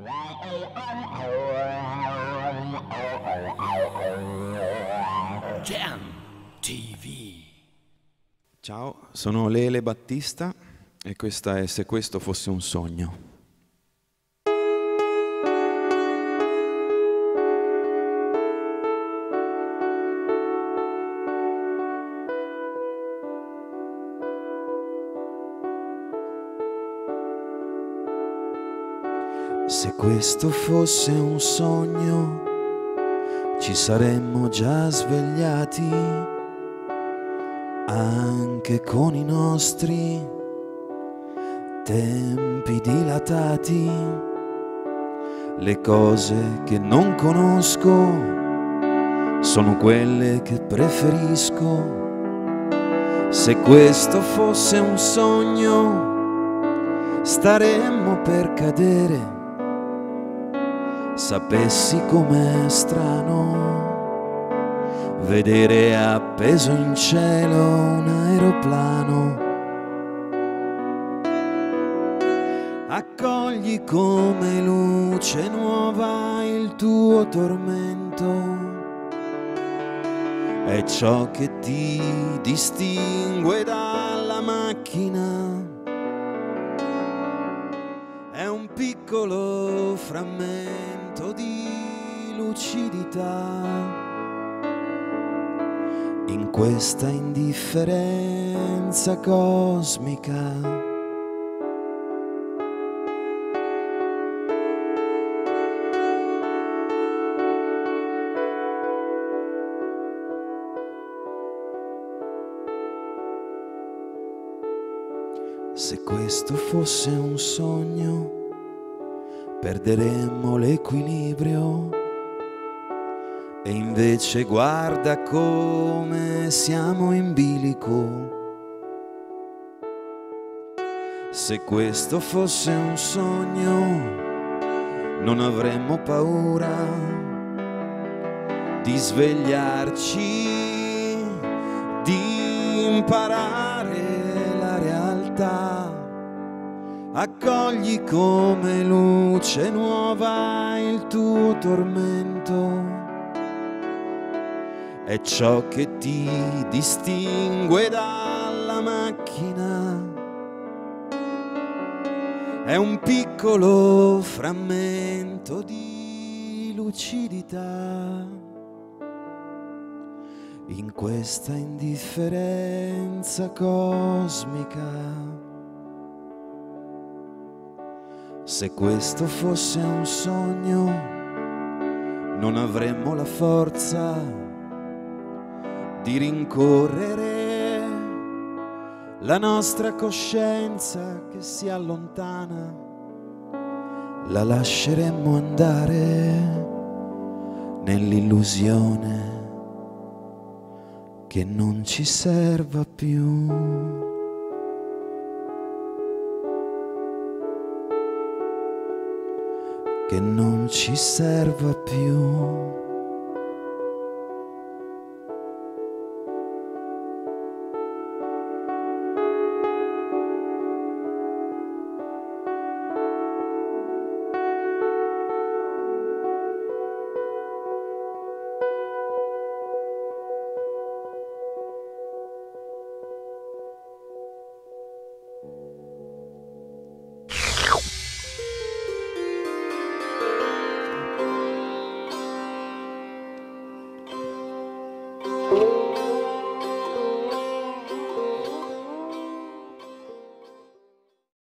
Jam TV. Ciao, sono Lele Battista e questa è Se questo fosse un sogno. Se questo fosse un sogno, ci saremmo già svegliati, anche con i nostri tempi dilatati. Le cose che non conosco sono quelle che preferisco. Se questo fosse un sogno, staremmo per cadere. Sapessi com'è strano vedere appeso in cielo un aeroplano. Accogli come luce nuova il tuo tormento, è ciò che ti distingue dalla macchina. È un piccolo frammento di lucidità in questa indifferenza cosmica. Se questo fosse un sogno, perderemmo l'equilibrio e invece guarda come siamo in bilico. Se questo fosse un sogno, non avremmo paura di svegliarci, di imparare la realtà. Accogli come luce nuova il tuo tormento, è ciò che ti distingue dalla macchina. È un piccolo frammento di lucidità in questa indifferenza cosmica. Se questo fosse un sogno, non avremmo la forza di rincorrere la nostra coscienza che si allontana. La lasceremmo andare nell'illusione che non ci serva più. Che non ci serva più.